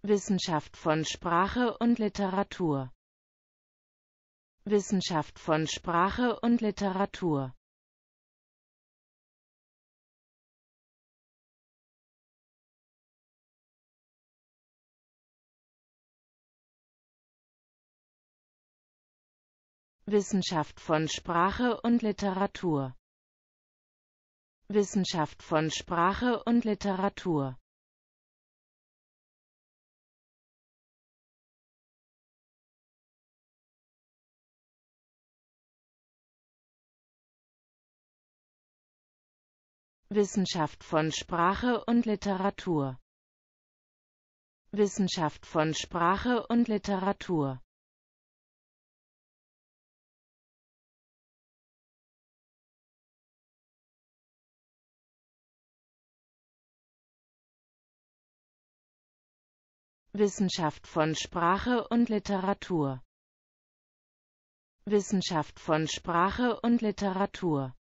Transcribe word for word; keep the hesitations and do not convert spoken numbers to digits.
Wissenschaft von Sprache und Literatur. Wissenschaft von Sprache und Literatur. Wissenschaft von Sprache und Literatur. Wissenschaft von Sprache und Literatur. Wissenschaft von Sprache und Literatur. Wissenschaft von Sprache und Literatur. Wissenschaft von Sprache und Literatur. Wissenschaft von Sprache und Literatur.